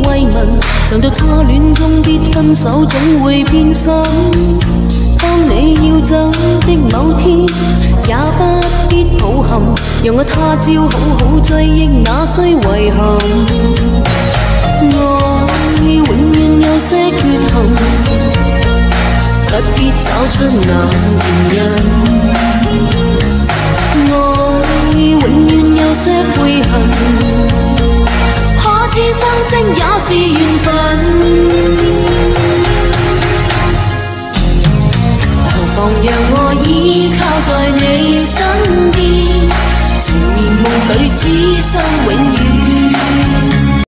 慰問，常在差戀中必分手，總會變心。當你要走的某天，也不必抱憾，讓我他朝好好追憶那雖遺憾。愛永遠有些缺陷，不必找出那原因。愛永遠有些悔恨，可知相識也是緣分。